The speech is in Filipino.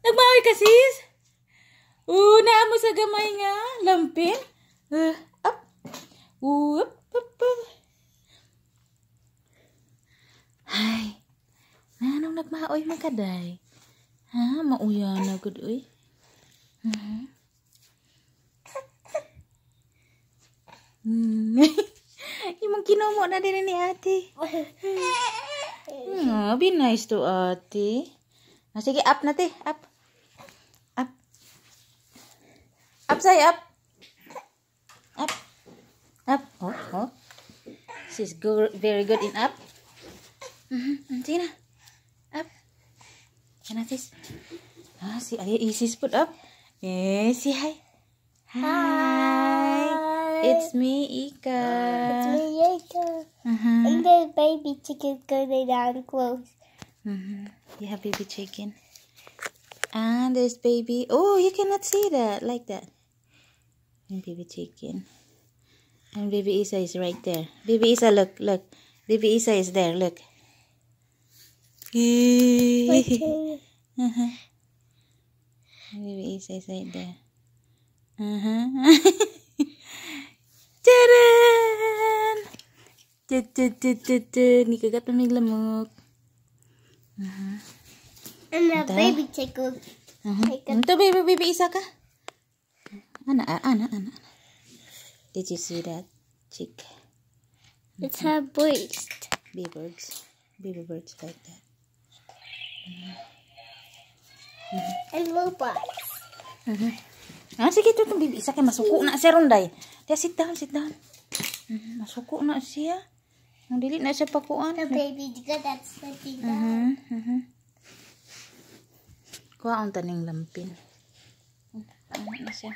Nagmaoy ka sis? Naamo sa gamay nga. Lampin. Up. Up. Ay. Anong nagmaoy man kaday? Ha? Mauya na gud uy. Imong kinumo na din ni ate. Be nice to ate. Sige, up na te. Up. Up. Up, say up. Up. Up. Oh. She's very good in up. Sige na. Up. Yan na, sis. Si Isis put up. Say hi. Hi. It's me, Ika. It's me, Ika. And the baby chicken's going down close. You have baby chicken. And there's baby. Oh, you cannot see that like that. And baby chicken. And baby Isa is right there. Baby Isa, look. Baby Isa is there, look. Baby Isa is right there. Tadaan! Ni kagat na may lamok. And the baby chicken. Ito, baby Isa ka? Ana. Did you see that chick? It's her breast. Baby birds like that. And robots. Sige, ito baby Isa kay masuko na siya ronday. Kaya sit down. Masuko na siya. Ang dili na siya pakuan. The baby chicken that's sitting down. Kuha ang taning lampin. Ano na siya?